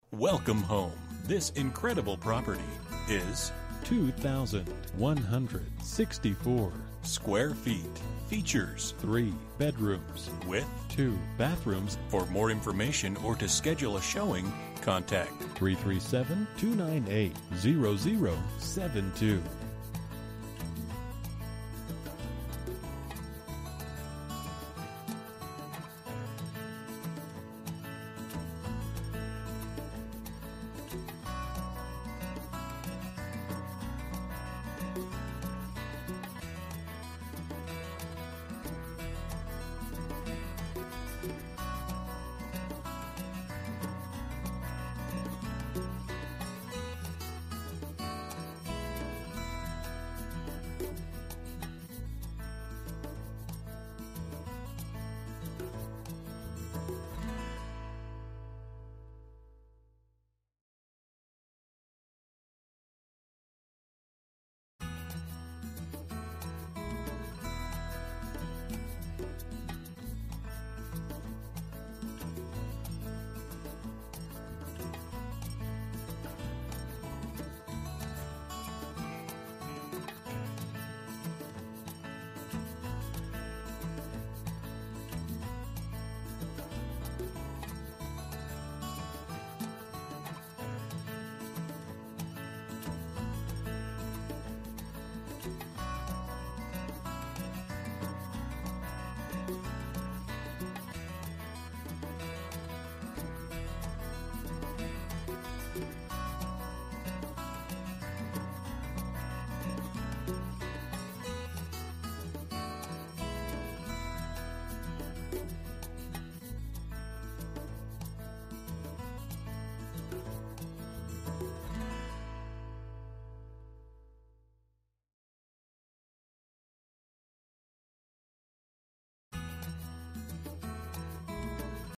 Welcome home. This incredible property is 2,164 square feet. Features 3 bedrooms with 2 bathrooms. For more information or to schedule a showing, contact 337-298-0072.